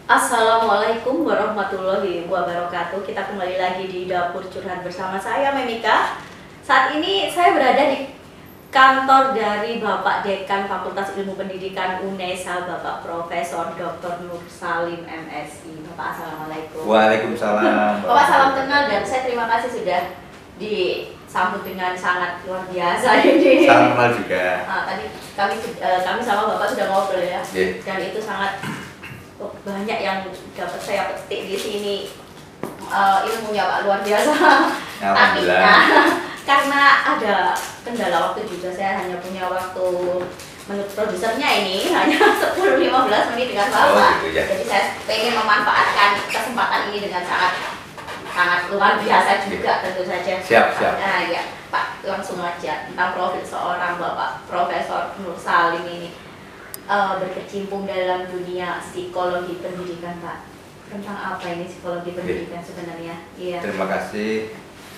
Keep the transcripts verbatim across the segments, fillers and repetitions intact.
Assalamualaikum warahmatullahi wabarakatuh. Kita kembali lagi di Dapur Curhat bersama saya, Memika. Saat ini saya berada di kantor dari Bapak Dekan Fakultas Ilmu Pendidikan UNESA, Bapak Profesor doktor Nur Salim M Si. Bapak, Assalamualaikum. Waalaikumsalam. Bapak, salam kenal dan saya terima kasih sudah disambut dengan sangat luar biasa ini. Salam kenal juga. Nah, tadi kami uh, kami sama Bapak sudah ngobrol ya, yeah. Dan itu sangat oh, banyak yang dapat saya petik di sini, uh, ilmunya Pak luar biasa. Tapi nah, karena ada kendala waktu juga, saya hanya punya waktu menurut produsernya ini hanya sepuluh sampai lima belas menit dengan Bapak. Oh, gitu, ya. Jadi saya pengen memanfaatkan kesempatan ini dengan sangat sangat luar biasa juga, tentu saja. Siap, siap. Nah ya Pak, langsung aja tentang profil seorang Bapak Profesor Nur Salim ini. Uh, berkecimpung dalam dunia psikologi pendidikan, Pak. Tentang apa ini psikologi pendidikan sebenarnya? Iya. Terima kasih,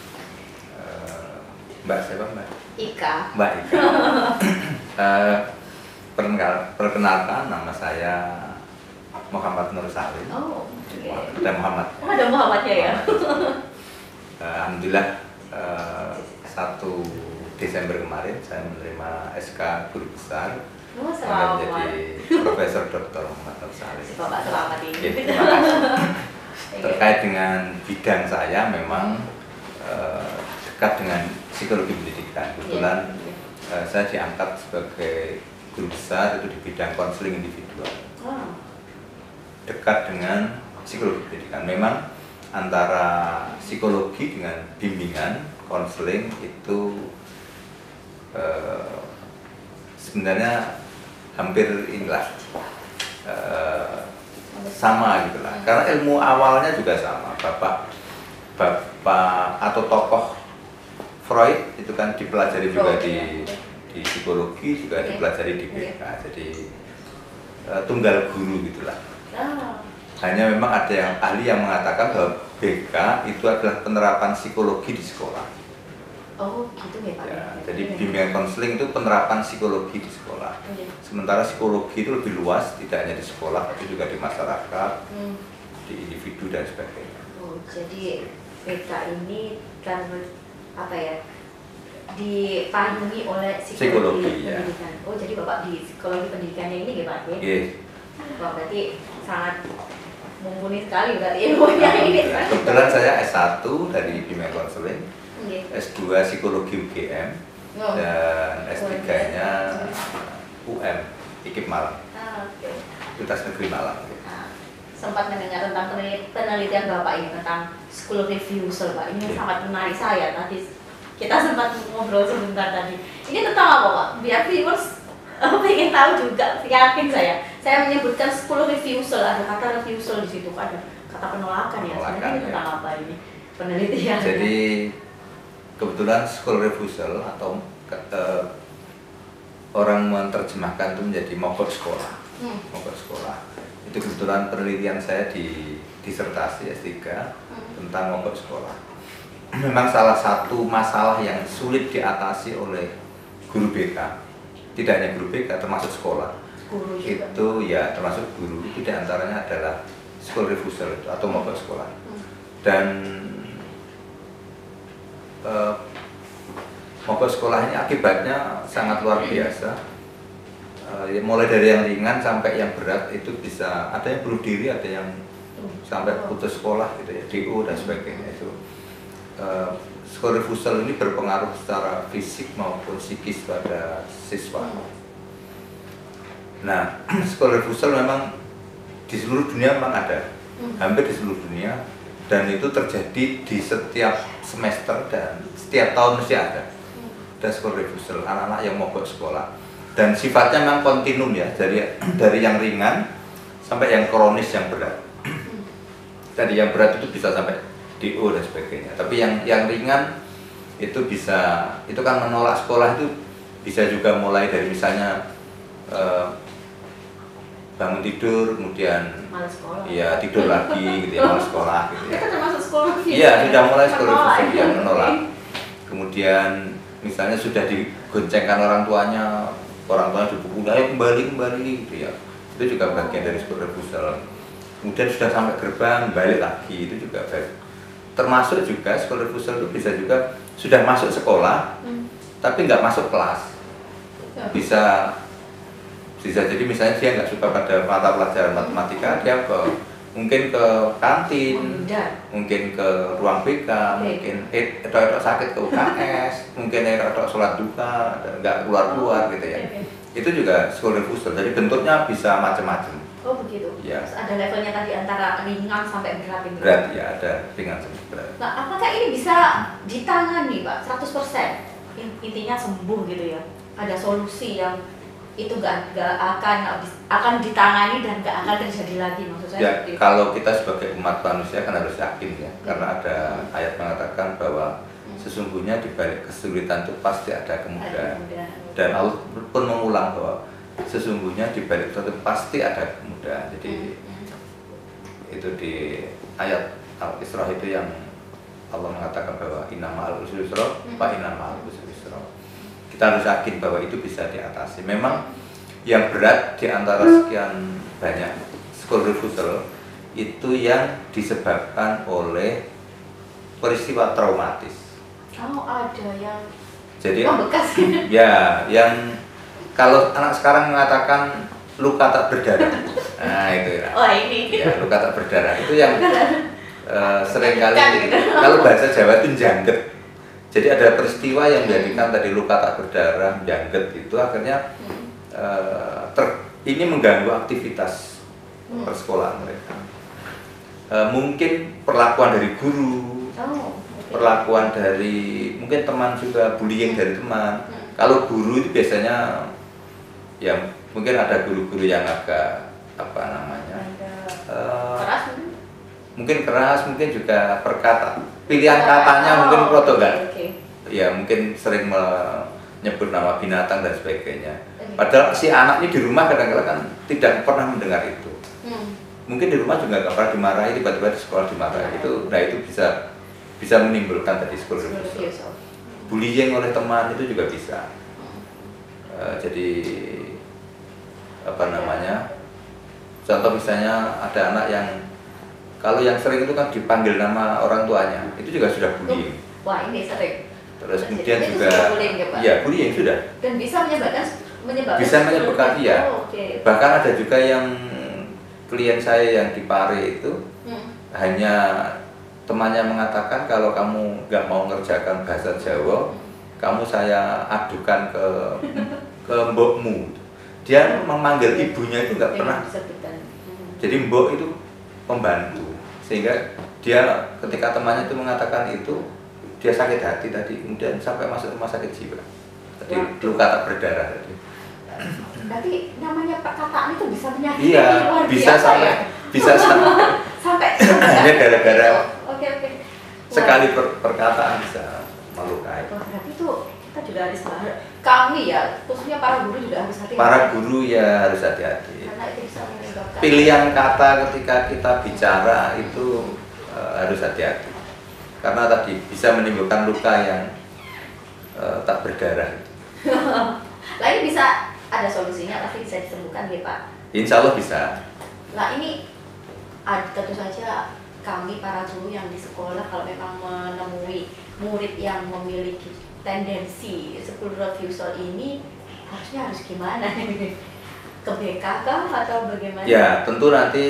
uh, Mbak siapa Mbak? Ika. Mbak Ika. uh, perkenal, perkenalkan, nama saya Muhammad Nur Salim. Oh, okay. Ada Muhammad. Oh, ada Muhammadnya ya. uh, Alhamdulillah uh, satu Desember kemarin saya menerima S K Guru Besar. Oh, selamat. Menjadi Profesor doktor Muhammad Nur Salim. Bapak selamat ini. Ya, terima kasih. Terkait dengan bidang saya memang uh, dekat dengan psikologi pendidikan. Kebetulan yeah, yeah. Uh, saya diangkat sebagai guru besar itu di bidang konseling individual. Wow. Dekat dengan psikologi pendidikan. Memang antara psikologi dengan bimbingan konseling itu uh, sebenarnya hampir inilah uh, sama gitulah, karena ilmu awalnya juga sama. Bapak bapak atau tokoh Freud itu kan dipelajari juga di di psikologi, juga dipelajari di B K, jadi uh, tunggal guru gitulah. Hanya memang ada yang ahli yang mengatakan bahwa B K itu adalah penerapan psikologi di sekolah. Oh, gitu ya Pak. Ya, jadi bimbingan konseling itu penerapan psikologi di sekolah. Okay. Sementara psikologi itu lebih luas, tidak hanya di sekolah, tapi juga di masyarakat, hmm. di individu dan sebagainya. Oh, jadi B K ini kan apa ya? Dipahami oleh psikologi, psikologi pendidikan. Ya. Oh, jadi Bapak di psikologi pendidikannya ini ya Pak? Ya? Yes. Wah, berarti sangat mumpuni sekali berarti ilmunya ini. Kebetulan saya S satu dari bimbingan konseling. Okay. S dua Psikologi U G M oh. dan S tiga-nya U M I K I P Malang. Ah, okay. Universitas Negeri Malang. Nah, sempat mendengar tentang penelitian Bapak ini tentang school refusal, Pak. Ini yeah. sangat menarik saya. Tadi kita sempat ngobrol sebentar tadi. Ini tentang apa, Pak? Biar viewers pengen tahu juga. Yakin saya. Saya menyebutkan school refusal, ada kata refusal di situ, ada kata penolakan ya. Sebenarnya ini tentang apa ini penelitian? Jadi kebetulan school refusal atau uh, orang menerjemahkan itu menjadi mogok sekolah. Hmm. Mogok sekolah. Itu kebetulan penelitian saya di disertasi S tiga hmm. tentang mogok sekolah. Memang salah satu masalah yang sulit diatasi oleh guru B K. Tidak hanya guru B K, termasuk sekolah. Guru juga. Itu ya termasuk guru. Itu diantaranya adalah school refusal itu atau mogok sekolah. Hmm. Dan Uh, mogok sekolah ini akibatnya sangat luar biasa, uh, ya, mulai dari yang ringan sampai yang berat itu bisa ada yang bunuh diri, ada yang sampai putus sekolah gitu ya, D O dan sebagainya. Itu uh, school refusal ini berpengaruh secara fisik maupun psikis pada siswa. Nah, school refusal memang di seluruh dunia memang ada, hampir di seluruh dunia. Dan itu terjadi di setiap semester dan setiap tahun mesti ada. Ada school refusal, anak-anak yang mogok sekolah. Dan sifatnya memang kontinum ya, dari dari yang ringan sampai yang kronis yang berat. Jadi yang berat itu bisa sampai D O dan sebagainya. Tapi yang yang ringan itu bisa, itu kan menolak sekolah itu bisa juga mulai dari misalnya uh, bangun tidur, kemudian iya tidur lagi gitu ya, malas sekolah gitu ya. Itu termasuk sekolah refusal. Iya, sudah mulai sekolah refusal yang menolak. Kemudian misalnya sudah digoncengkan orang tuanya, orang tuanya dipukul, ayo kembali kembali gitu ya. Itu juga bagian dari sekolah refusal. kemudian sudah sampai gerbang balik lagi, itu juga baik. Termasuk juga school refusal itu bisa juga sudah masuk sekolah hmm. tapi nggak masuk kelas, bisa bisa jadi misalnya dia nggak suka pada mata pelajaran matematika, dia ke mungkin ke kantin, oh, mungkin ke ruang B K, okay. mungkin eh atau sakit ke U K S, mungkin atau sholat duka, nggak keluar-keluar gitu ya. Okay. Itu juga school refusal, jadi bentuknya bisa macam-macam. Oh begitu. Ya. Terus ada levelnya tadi antara ringan sampai berat. Berat ya, ada ringan sampai berat. Nah, apakah ini bisa ditangani, Pak? seratus persen intinya sembuh gitu ya? Ada solusi yang itu nggak nggak akan akan ditangani dan nggak akan terjadi lagi, maksud saya? Ya, seperti kalau kita sebagai umat manusia kan harus yakin ya, hmm. karena ada ayat mengatakan bahwa hmm. sesungguhnya di balik kesulitan itu pasti ada kemudahan. Dan Allah pun mengulang bahwa sesungguhnya di balik itu pasti ada kemudahan. Jadi hmm. itu di ayat Al-Isra itu yang Allah mengatakan bahwa inna ma'al usri yusra wa inna ma'al usri yusra. Kita harus yakin bahwa itu bisa diatasi. Memang yang berat di antara sekian banyak school refusal itu yang disebabkan oleh peristiwa traumatis. Oh, ada yang jadi oh, bekas. Ya, yang kalau anak sekarang mengatakan luka tak berdarah. Nah, itu ya. Oh, ini. Ya, luka tak berdarah itu yang uh, seringkali kalau bahasa Jawa itu jangget. Jadi ada peristiwa yang menjadikan tadi luka tak berdarah, jangget itu akhirnya uh, ter, ini mengganggu aktivitas hmm. persekolahan mereka. Uh, mungkin perlakuan dari guru, oh, okay. perlakuan dari mungkin teman juga, bullying dari teman. Hmm. Kalau guru itu biasanya ya mungkin ada guru-guru yang agak apa namanya uh, keras mungkin? mungkin keras, mungkin juga perkata pilihan katanya oh, mungkin proto kan, okay, okay. ya mungkin sering menyebut nama binatang dan sebagainya. Okay. Padahal si anak ini di rumah kadang-kadang kan tidak pernah mendengar itu. Hmm. Mungkin di rumah juga nggak pernah dimarahi, tiba-tiba di sekolah dimarahi. Hmm. Itu, nah itu bisa bisa menimbulkan tadi school refusal. Bullying oleh teman itu juga bisa. Hmm. Uh, jadi apa namanya? Contoh misalnya ada anak yang kalau yang sering itu kan dipanggil nama orang tuanya, itu juga sudah bullying. Wah, ini sering. Terus kemudian itu juga bullying, ya, Pak? Iya, bullying sudah. Dan bisa menyebabkan menyebabkan bisa menyebabkan iya. Oh, okay. Bahkan ada juga yang klien saya yang di Pare itu hmm. hanya temannya mengatakan kalau kamu nggak mau mengerjakan bahasa Jawa, hmm. kamu saya adukan ke ke mbokmu. Dia memanggil ibunya itu nggak pernah. Hmm. Jadi mbok itu pembantu, sehingga dia ketika temannya itu mengatakan itu dia sakit hati tadi, kemudian sampai masuk rumah sakit jiwa. Tadi luka tak berdarah tadi. Berarti namanya perkataan itu bisa menyakiti iya, luar bisa biasa sampai, ya? bisa sampai sampai hanya gara-gara oke oke sekali per, perkataan bisa melukai. Wah, berarti itu kita juga harus kami ya, khususnya para guru juga harus hati-hati. Para guru ya harus hati-hati. Karena itu bisa menyebabkan pilihan kata ketika kita bicara itu uh, harus hati-hati. Karena tadi bisa menimbulkan luka yang uh, tak berdarah. Lah ini bisa ada solusinya, tapi bisa disembuhkan ya Pak? Insya Allah bisa. Lah ini ada tentu saja kami para guru yang di sekolah kalau memang menemui murid yang memiliki tendensi school refusal ini harusnya harus gimana? Ke B K kah atau bagaimana? Ya tentu nanti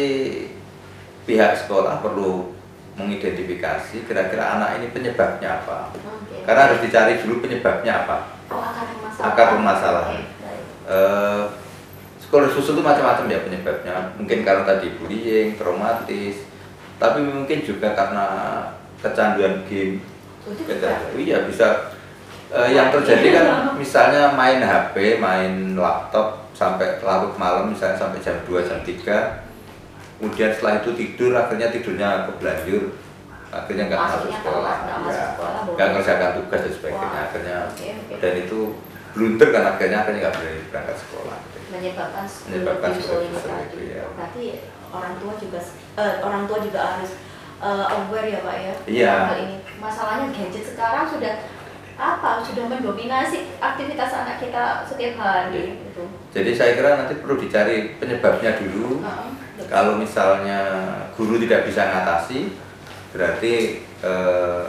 pihak sekolah perlu mengidentifikasi kira-kira anak ini penyebabnya apa. Okay. Karena harus dicari dulu penyebabnya apa. Oh, akar permasalahan. Akar permasalahan. Okay. Uh, school refusal itu macam-macam ya penyebabnya. Mungkin karena tadi bullying, traumatis, tapi mungkin juga karena kecanduan game. Oh, itu juga? Iya bisa. Uh, yang terjadi kan misalnya main H P, main laptop sampai larut malam, misalnya sampai jam dua, jam tiga. Kemudian setelah itu tidur, akhirnya tidurnya kebelanjur, akhirnya nggak masuk sekolah, nggak ya, ngerjakan tugas dan sebagainya. Wow. Akhirnya okay, okay. Dan itu blunder kan akhirnya akhirnya nggak berani berangkat sekolah. Menyebabkan menyebabkan sekolah itu ya. Berarti orang tua juga uh, orang tua juga harus uh, aware ya Pak ya. Iya. Hal ini masalahnya gadget sekarang sudah apa sudah mendominasi aktivitas anak kita setiap hari gitu. Jadi saya kira nanti perlu dicari penyebabnya dulu. Uh, Kalau misalnya guru tidak bisa ngatasi, berarti eh,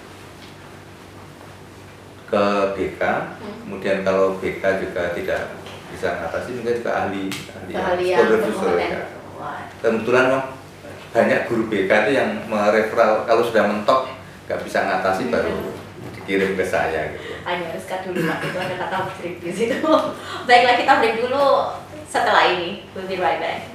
ke B K. Hmm. Kemudian kalau B K juga tidak bisa ngatasi, mungkin juga ahli ahli, ahli yang ya. Kebetulan banyak guru B K itu yang mereferal kalau sudah mentok nggak bisa ngatasi hmm. baru dikirim ke saya gitu. Hanya harus cut dulu Pak, itu ada kata break di situ. Baiklah, kita break dulu setelah ini. We'll be right back.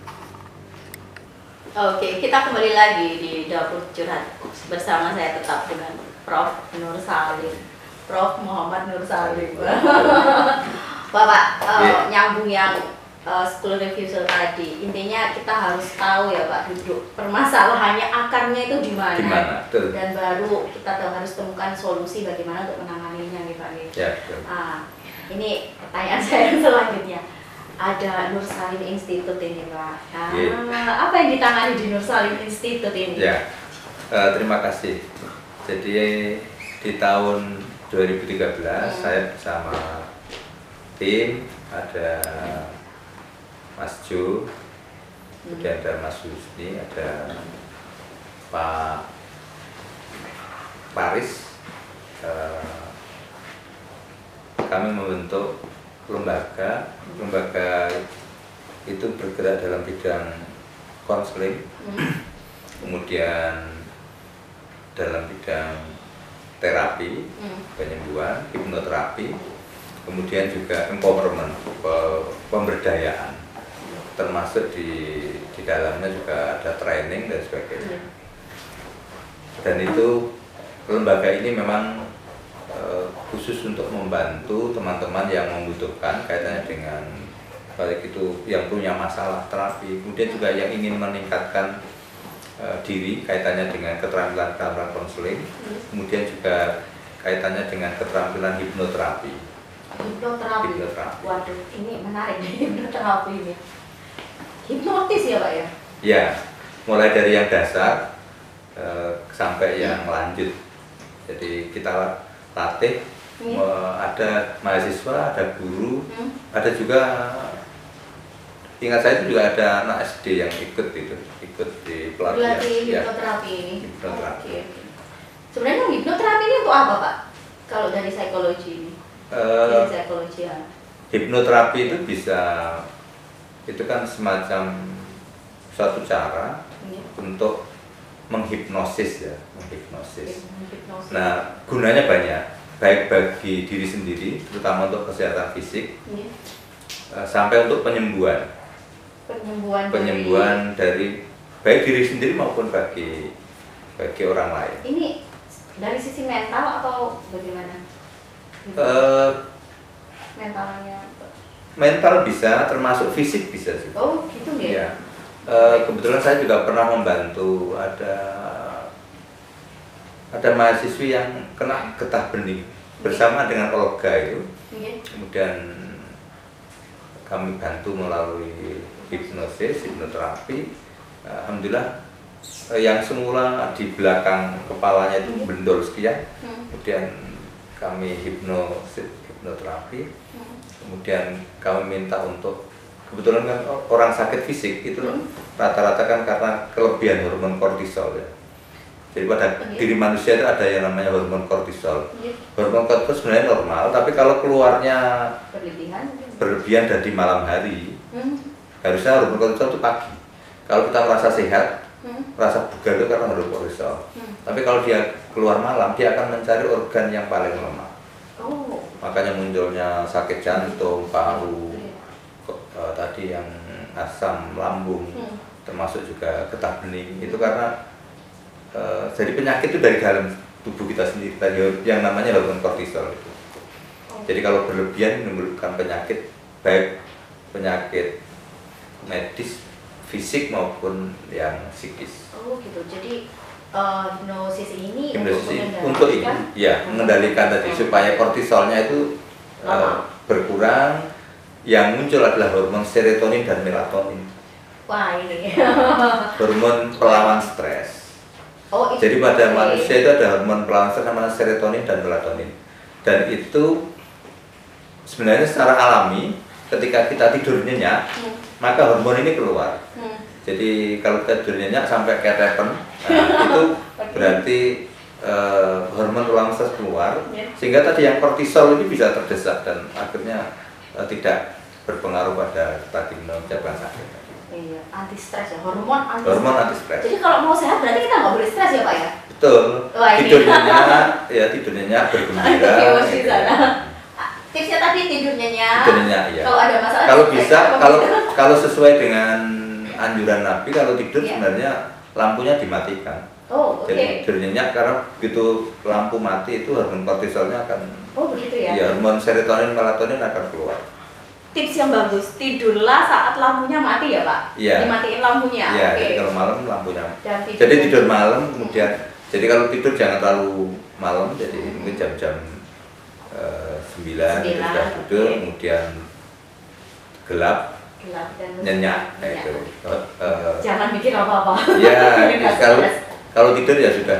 Oke, kita kembali lagi di Dapur Curhat bersama saya tetap dengan Prof Nur Salim, Prof Muhammad Nur Salim. Bapak uh, yeah. nyambung yang uh, school refusal tadi, intinya kita harus tahu ya Pak, duduk permasalahannya akarnya itu di mana, dan baru kita harus temukan solusi bagaimana untuk menanganinya nih Pak. Yeah, ah, ini pertanyaan saya selanjutnya. Ada Nur Salim Institute ini Pak. Ah, yeah. Apa yang ditangani di Nur Salim Institute ini? Ya, uh, terima kasih. Jadi di tahun dua ribu tiga belas hmm. saya bersama tim, ada Mas Jo, kemudian ada Mas Husni, ada Pak Paris. Uh, kami membentuk lembaga, lembaga itu bergerak dalam bidang konseling, hmm. kemudian dalam bidang terapi, hmm. penyembuhan, hipnoterapi, kemudian juga empowerment, pemberdayaan, termasuk di di dalamnya juga ada training dan sebagainya. Dan itu lembaga ini memang uh, khusus untuk membantu teman-teman yang membutuhkan kaitannya dengan baik itu yang punya masalah terapi, kemudian juga yang ingin meningkatkan uh, diri kaitannya dengan keterampilan-keterampilan konseling, kemudian juga kaitannya dengan keterampilan hipnoterapi. Hipnoterapi. Hipnoterapi. Waduh, ini menarik nih hipnoterapi ini. Hipnotis ya Pak ya? Ya, mulai dari yang dasar uh, sampai yang lanjut. Jadi kita latih, hmm. uh, ada mahasiswa, ada guru, hmm. ada juga, ingat saya itu juga ada anak S D yang ikut itu, ikut di pelatihan. Pelatih hipnoterapi ya. Ini. Hipnoterapi. Oh, okay. Sebenarnya hipnoterapi ini untuk apa Pak? Kalau dari psikologi ini? Uh, dari psikologi ya. Hipnoterapi itu bisa, itu kan semacam suatu cara hmm. untuk menghipnosis ya, menghipnosis. menghipnosis. Nah, gunanya banyak, baik bagi diri sendiri, terutama untuk kesehatan fisik, yeah. uh, sampai untuk penyembuhan. Penyembuhan, penyembuhan dari, dari baik diri sendiri maupun bagi bagi orang lain. Ini dari sisi mental atau bagaimana? Uh, Mentalnya? Mental bisa, termasuk fisik bisa juga. Oh, gitu ya? Ya. Uh, kebetulan saya juga pernah membantu ada ada mahasiswi yang kena getah bening bersama dengan Olga itu, yeah. kemudian kami bantu melalui hipnosis, hipnoterapi. Alhamdulillah uh, yang semula di belakang kepalanya itu bendol sekian, hmm. kemudian kami hipnosis, hipnoterapi, hmm. kemudian kami minta untuk, kebetulan kan orang sakit fisik itu rata-rata hmm. kan karena kelebihan hormon kortisol ya. Jadi pada yeah. diri manusia itu ada yang namanya hormon kortisol. Yeah. Hormon kortisol sebenarnya normal, tapi kalau keluarnya berlebihan, berlebihan dan di malam hari, hmm. harusnya hormon kortisol itu pagi. Kalau kita merasa sehat, hmm. merasa bugar itu karena hormon kortisol. Hmm. Tapi kalau dia keluar malam, dia akan mencari organ yang paling lemah. Oh. Makanya munculnya sakit jantung, paru. Uh, tadi yang asam lambung, hmm. termasuk juga getah bening, hmm. itu karena uh, jadi penyakit itu dari dalam tubuh kita sendiri, tadi yang namanya hormon kortisol itu. Oh. Jadi kalau berlebihan menimbulkan penyakit, baik penyakit medis, fisik maupun yang psikis. Oh gitu. Jadi uh, hipnosis ini hipnosis untuk, untuk ini, ya mengendalikan tadi supaya kortisolnya itu uh, berkurang. Yang muncul adalah hormon serotonin dan melatonin. Wah ini. Hormon pelawan stres. Oh, itu Jadi pada oke. manusia itu ada hormon perawan stres namanya serotonin dan melatonin. Dan itu sebenarnya secara alami ketika kita tidur nyenyak, Hmm. maka hormon ini keluar. Hmm. Jadi kalau kita tidur nyenyak sampai ketepen, nah, itu Oke. berarti eh, hormon perawan stres keluar, Ya. sehingga tadi yang kortisol ini bisa terdesak dan akhirnya eh, tidak berpengaruh pada tadi menyebabkan sakit. Iya, anti stres ya, hormon anti Hormon anti stres. Jadi kalau mau sehat berarti kita nggak boleh stres ya Pak ya? Betul. Wah, ini. Tidur nyenyak, ya tidur nyenyak bergembira. Viewers di gitu sana. ya. Tipsnya tadi tidur nyenyak. Tidur nyenyak, ya. Kalau ada masalah. Kalau stres, bisa, apa kalau gitu? kalau sesuai dengan anjuran Nabi, kalau tidur Iya. sebenarnya lampunya dimatikan. Oh, oke. Jadi tidur nyenyak karena begitu lampu mati itu hormon kortisolnya akan, Oh, begitu ya. ya hormon serotonin, melatonin akan keluar. Tips yang bagus, tidurlah saat lampunya mati ya Pak? Iya. Dimatiin lampunya. Iya, Oke. jadi kalau malam lampunya. Dan tidur. Jadi tidur malam kemudian, jadi kalau tidur jangan terlalu malam, jadi mungkin jam-jam eh, sembilan itu Sembilan, sudah tidur, oke. kemudian gelap, Gelap dan nyenyak, nah Nyenyak. itu. Eh, Jangan mikir apa-apa. ya, Nggak kalau stres. kalau tidur ya sudah.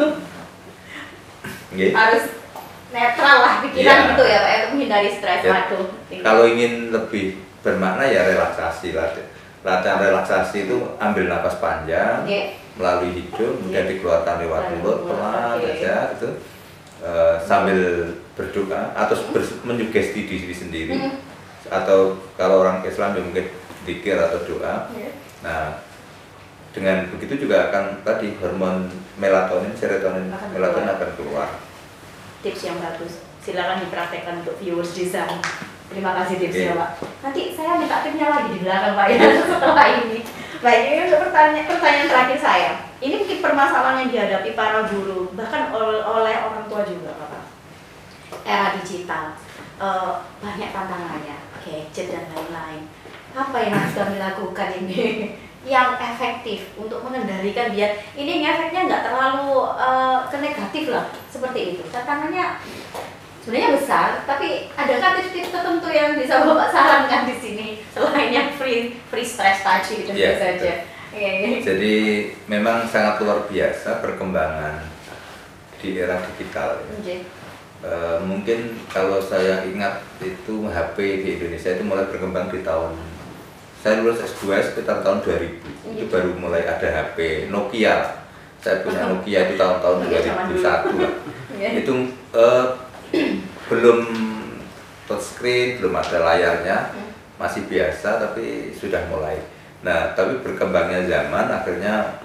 Nggih. Harus netral lah pikiran Iya. gitu ya Pak, ya, untuk menghindari stres. Ya, Waduh. tinggi. Kalau ingin lebih bermakna ya relaksasi lah. Latihan relaksasi itu ambil napas panjang Oke. melalui hidung, kemudian Oke. dikeluarkan lewat Melalui mulut mulut, pelan oke. saja gitu. Eh, sambil berdoa atau ber- menyugesti diri sendiri, Hmm. atau kalau orang Islam ya mungkin zikir atau doa. Oke. Nah, dengan begitu juga akan tadi hormon melatonin, serotonin, Akan melatonin keluar. akan keluar. Tips yang bagus. Silakan dipraktekkan untuk viewers di sana. Terima kasih tipsnya Oke. Pak. Nanti saya minta tipsnya lagi di belakang Pak ya setelah ini. Baik, ini untuk pertanyaan, pertanyaan terakhir saya. Ini mungkin permasalahan yang dihadapi para guru, bahkan oleh, oleh orang tua juga Pak. Era digital, eh, banyak tantangannya, gadget dan lain-lain. Apa yang harus kami lakukan ini yang efektif untuk mengendalikan biar ini efeknya nggak terlalu eh, ke negatif lah, seperti itu. Tantangannya sebenarnya besar, tapi adakah tips-tips tertentu yang bisa Bapak sarankan di sini selain yang free free stress tadi tentu Iya, saja. Iya, iya. Jadi memang sangat luar biasa perkembangan di era digital. Ya. Oke. Eh, mungkin kalau saya ingat itu H P di Indonesia itu mulai berkembang di tahun, saya lulus S dua sekitar tahun dua ribu. Itu Iya. baru mulai ada H P Nokia. Saya punya Nokia itu tahun-tahun Nokia dua zaman ribu satu lah. Iya. Itu eh, belum touchscreen, belum ada layarnya, Hmm. masih biasa tapi sudah mulai. Nah, tapi berkembangnya zaman akhirnya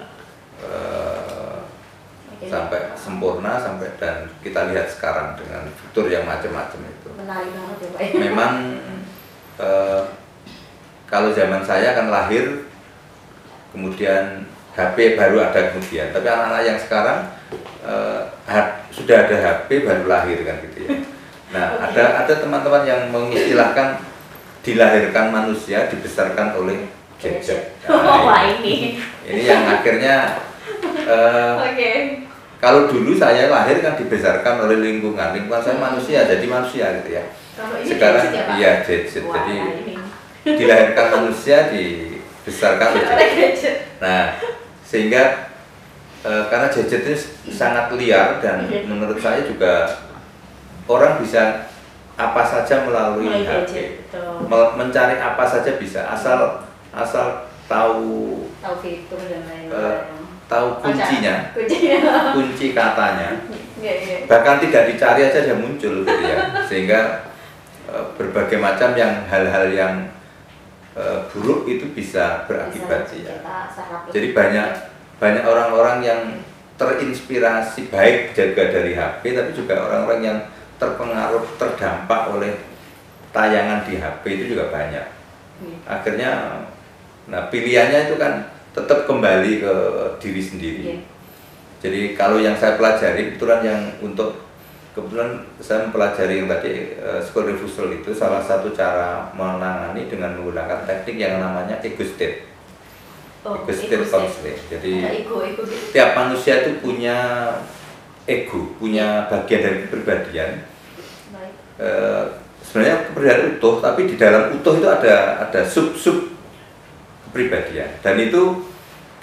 eh, Oke. sampai sempurna, sampai dan kita lihat sekarang dengan fitur yang macam-macam itu. Menarik banget ya Pak. ya. Memang eh, kalau zaman saya kan lahir, kemudian H P baru ada kemudian, tapi anak-anak yang sekarang eh, ha- sudah ada H P baru lahir kan gitu ya. Nah, Oke. ada ada teman-teman yang mengistilahkan dilahirkan manusia dibesarkan oleh gadget. Oh, Nah, wah ini, ini. ini yang akhirnya eh, Oke. kalau dulu saya lahir kan dibesarkan oleh lingkungan, lingkungan saya manusia, jadi manusia gitu ya. Kalau ini Sekarang gadget ya, Pak? iya gadget, Wah, jadi ini. dilahirkan manusia dibesarkan oleh Oleh gadget. gadget. Nah, sehingga eh, karena gadget ini sangat liar dan Iya. menurut saya juga orang bisa apa saja melalui Mulai H P, gadget, betul. Me- mencari apa saja bisa, asal asal tahu Tahu fitur dan eh, lain-lain. tahu kuncinya, Kuncinya. kunci katanya. Iya, iya. Bahkan tidak dicari aja dia muncul gitu ya, sehingga eh, berbagai macam yang hal-hal yang eh, buruk itu bisa berakibat Bisa ya. kita sarap Jadi lebih. banyak banyak orang-orang yang terinspirasi baik juga dari H P, tapi juga orang-orang yang terpengaruh terdampak oleh tayangan di H P itu juga banyak. Iya. Akhirnya, nah pilihannya itu kan tetap kembali ke diri sendiri. Iya. Jadi kalau yang saya pelajari, kebetulan yang untuk kebetulan saya mempelajari yang tadi uh, school refusal itu salah satu cara menangani dengan menggunakan teknik yang namanya ego state, Oh, ego state ego state. counseling. Jadi Ada ego, ego gitu. tiap manusia itu punya ego, punya bagian dari kepribadian. Baik. Uh, sebenarnya kepribadian utuh, tapi di dalam utuh itu ada ada sub sub kepribadian, dan itu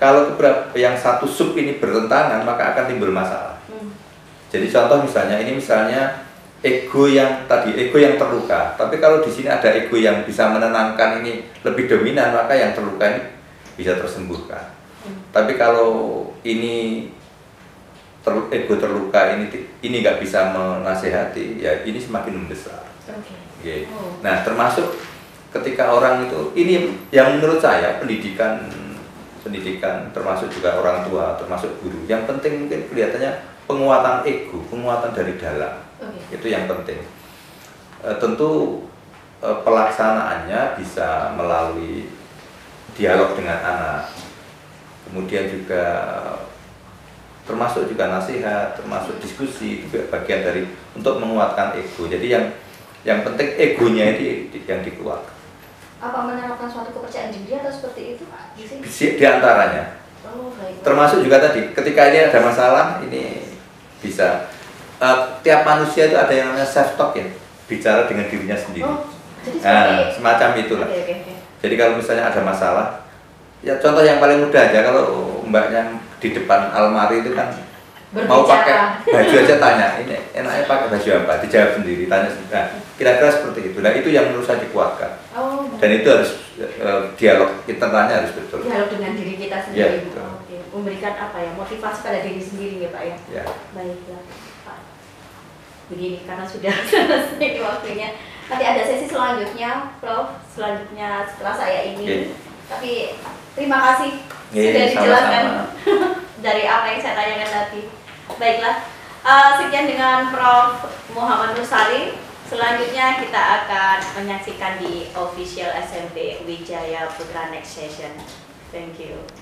kalau keberapa yang satu sub ini bertentangan maka akan timbul masalah. Hmm. Jadi contoh misalnya ini misalnya ego yang tadi ego yang terluka, tapi kalau di sini ada ego yang bisa menenangkan ini lebih dominan maka yang terluka ini bisa tersembuhkan. Hmm. Tapi kalau ini ter, ego terluka ini ini nggak bisa menasehati, ya ini semakin membesar. Okay. Okay. Oh. Nah termasuk ketika orang itu ini yang menurut saya pendidikan pendidikan termasuk juga orang tua termasuk guru yang penting mungkin kelihatannya penguatan ego, penguatan dari dalam. Okay. Itu yang penting. E, tentu e, pelaksanaannya bisa melalui dialog dengan anak, kemudian juga termasuk juga nasihat, termasuk diskusi, juga bagian dari untuk menguatkan ego. Jadi yang yang penting egonya ini yang dikeluarkan. Apa menerapkan suatu kepercayaan diri atau seperti itu? Di, di antaranya. Oh, baik. Termasuk juga tadi, ketika ini ada masalah, ini bisa uh, tiap manusia itu ada yang namanya self talk ya, bicara dengan dirinya sendiri. Oh, jadi nah, semacam itulah. Okay, okay, okay. Jadi kalau misalnya ada masalah, ya contoh yang paling mudah aja, kalau mbaknya di depan almari itu kan berbicara. Mau pakai baju aja tanya, ini enaknya pakai baju apa? Dijawab sendiri, tanya sendiri. Nah, kira-kira seperti itu. Nah, itu yang menurut saya dikuatkan. Oh, dan itu harus uh, dialog internalnya harus betul. Dialog dengan diri kita sendiri. Ya, betul. Oh, okay. Memberikan apa ya? Motivasi pada diri sendiri ya, Pak ya. Ya. Baiklah, Pak. Begini karena sudah selesai waktunya. Nanti ada sesi selanjutnya, Prof. Selanjutnya setelah saya ini. Okay. Tapi terima kasih yeah, sudah dijelaskan dari apa yang saya tanyakan tadi. Baiklah, uh, sekian dengan Prof Muhammad Nursali. Selanjutnya kita akan menyaksikan di official S M P Wijaya Putra next session. Thank you.